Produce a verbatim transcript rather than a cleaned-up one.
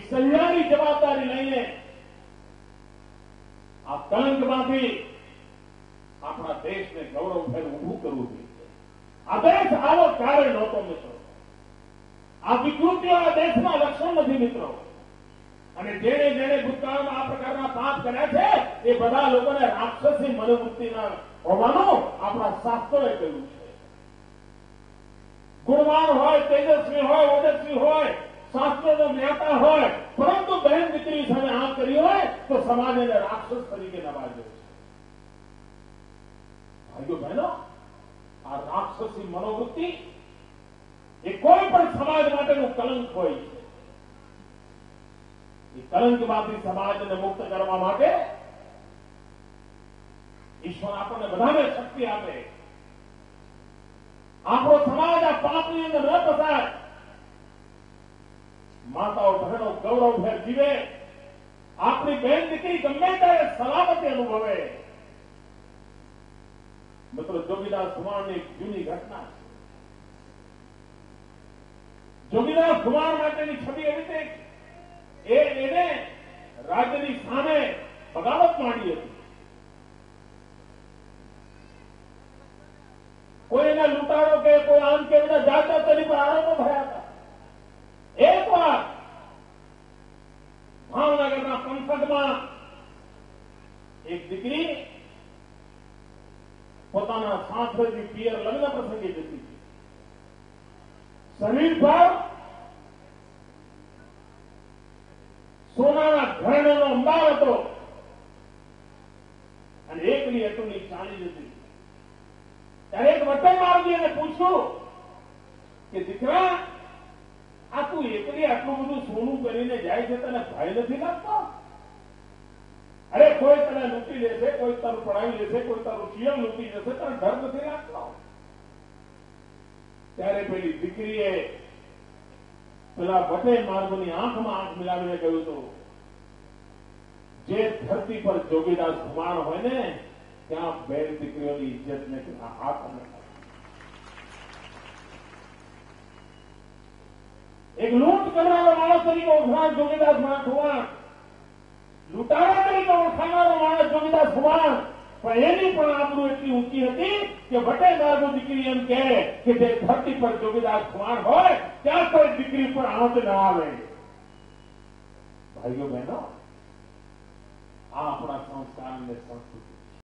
સહિયારી જવાબદારી લઈને આ કલંકમાંથી આપણા દેશને ગૌરવભેર ઊભું કરવું જોઈએ. આ દેશ આવો ક્યારે નહોતો મિત્રો. આ વિકૃતિઓ આ દેશના લક્ષણ નથી મિત્રો. અને જેણે જેણે ભૂતકાળમાં આ પ્રકારના પાપ કર્યા છે એ બધા લોકોને રાક્ષસી મનોવૃત્તિના હોવાનું આપણા શાસ્ત્રોએ કહ્યું છે. ગુણવાન હોય, તેજસ્વી હોય, ઓજસ્વી હોય, શાસ્ત્રોનો જ્ઞાતા હોય, પરંતુ બહેન દીકરી સામે આમ કરી હોય તો સમાજ એને રાક્ષસ તરીકે નવાજ્યો છે. ભાઈઓ બહેનો, આ રાક્ષસી મનોવૃત્તિ એ કોઈ પણ સમાજ માટેનું કલંક હોય છે. એ કલંકમાંથી સમાજને મુક્ત કરવા માટે ઈશ્વર આપણને બધાને શક્તિ આપે. આપણો સમાજ આ પાપની અંદર ન ફસાય. માતાઓ બહેનો ગૌરવભેર જીવે. આપણી બહેન દીકરી ગમે ત્યારે સલામતી અનુભવે. મિત્રો, જોગીદાસ ભુવાણની જૂની ઘટના છે. જોગીદાસ ભુવાણ માટેની છબી એવી રીતે એ એને રાજ્યની સામે બગાવત માંડી હતી. કોઈ એના લૂંટારો કે કોઈ આમ કે બધા જાતા તેની પર આરોપો થયા હતા. એક વાર ભાવનગરના પંથકમાં એક દીકરી પોતાના સાસરેથી પિયર લગ્ન પ્રસંગે જતી હતી. શરીર પર સોનાના ઘરેણાનો અંબાર હતો અને એકલી એટલું ચાલી જતી. ત્યારે એક વટે મારજી એને પૂછ્યું કે દીકરા, આ તું એકલી આટલું બધું સોનું કરીને જાય છે, તને ભય નથી લાગતો? અરે કોઈ તને લૂંટી લેશે, કોઈ તારું પડાવી લેશે, કોઈ તારું જીવન લૂંટી જશે, તને ડર નથી લાગતો? ત્યારે પેલી દીકરીએ પેલા વટે માર્ગની આંખમાં આંખ મિલાવીને કહ્યું હતું, જે ધરતી પર જોગીદાસ ભુવાણ હોય ને ત્યાં બેન દીકરીઓની ઇજ્જતને હાથ ન એક લૂંટ કરનારો માણસ તરીકે ઓળખાણ જોગીદાસ ભુવાણ, લૂંટારા તરીકે ઓળખાનારો માણસ જોગીદાસ ભુવાણ, પણ એની પણ આબરૂ એટલી ઊંચી હતી કે વટે માર્ગો દીકરી એમ કહે કે જે ધરતી પર જોગીદાસ ભુવાણ હોય ત્યાં કોઈ દીકરી પર આંચ ન આવે. ભાઈઓ બહેનો, આ આપણા સંસ્કાર અને સંસ્કૃતિ